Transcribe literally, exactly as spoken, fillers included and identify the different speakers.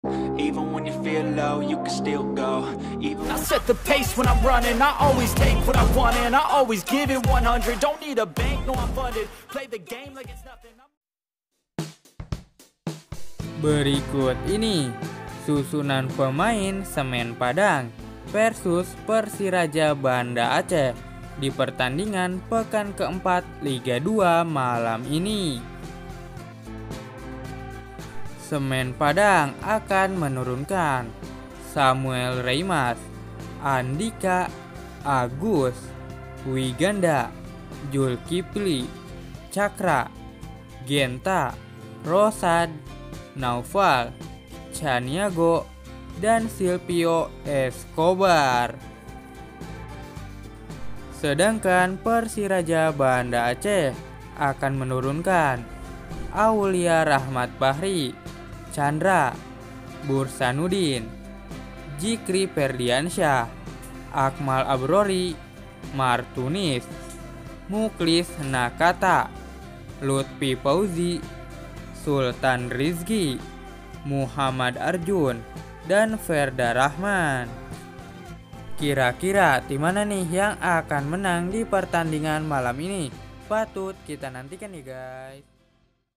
Speaker 1: Even when you feel low, you can still go. Even
Speaker 2: I set the pace when I'm running. I always take what I want and I always give it one hundred. Don't need a bank, no I'm funded. Play the game like it's nothing.
Speaker 3: Berikut ini susunan pemain Semen Padang versus Persiraja Banda Aceh di pertandingan pekan keempat Liga dua malam ini. Semen Padang akan menurunkan Samuel Reimas, Andika, Agus, Wiganda, Julkipli, Cakra, Genta, Rosad, Naufal, Chaniago, dan Silvio Escobar. Sedangkan Persiraja Banda Aceh akan menurunkan Aulia Rahmat Bahri, Chandra, Bursanuddin, Jikri Ferdiansyah, Akmal Abrori, Martunis, Muklis Nakata, Lutfi Fauzi, Sultan Rizki, Muhammad Arjun, dan Ferda Rahman. Kira-kira tim mana nih yang akan menang di pertandingan malam ini? Patut kita nantikan nih guys.